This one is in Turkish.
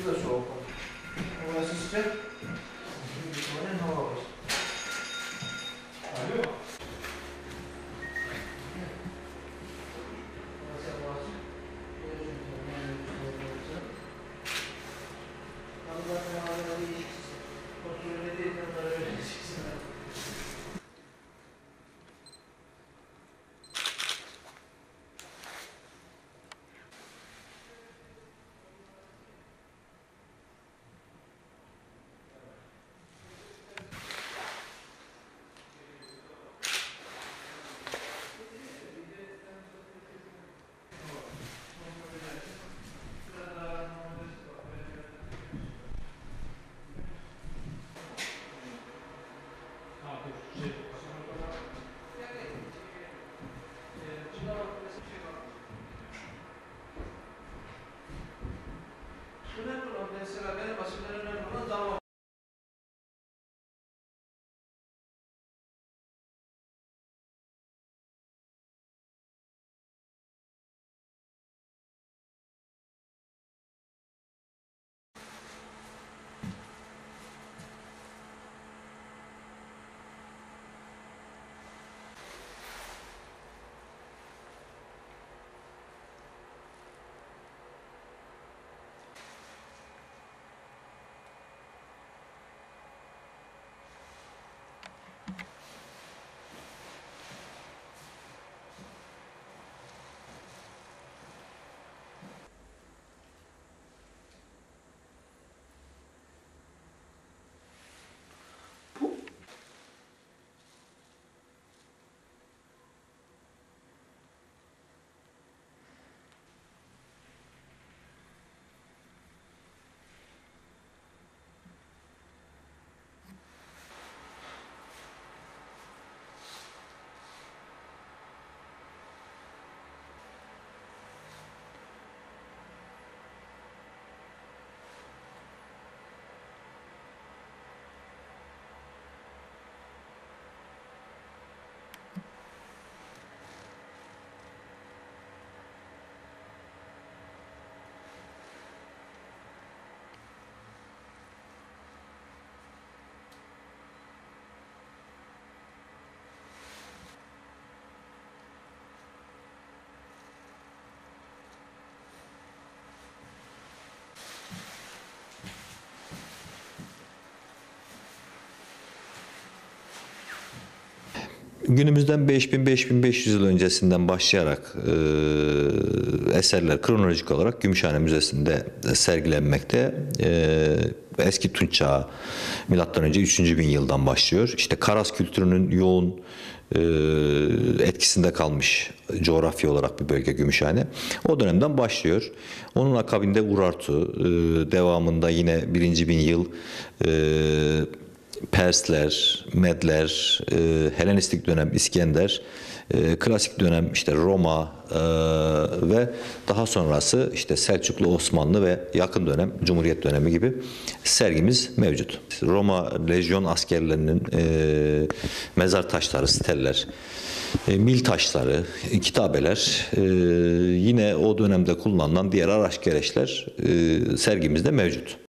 da soğuk. Orası sıcak. Oraya hava var. Alo. Önemli olan mesela benim açımdan önemli olan dava. Günümüzden 5000-5500 yıl öncesinden başlayarak eserler kronolojik olarak Gümüşhane Müzesi'nde sergilenmekte. Eski Tunç Çağı, milattan önce 3000 yıldan başlıyor. İşte Karas kültürünün yoğun etkisinde kalmış coğrafya olarak bir bölge Gümüşhane. O dönemden başlıyor. Onun akabinde Urartu, devamında yine 1000 yıl Persler, Medler, Helenistik dönem İskender, klasik dönem işte Roma ve daha sonrası işte Selçuklu, Osmanlı ve yakın dönem Cumhuriyet dönemi gibi sergimiz mevcut. Roma lejyon askerlerinin mezar taşları, steller, mil taşları, kitabeler, yine o dönemde kullanılan diğer araç gereçler sergimizde mevcut.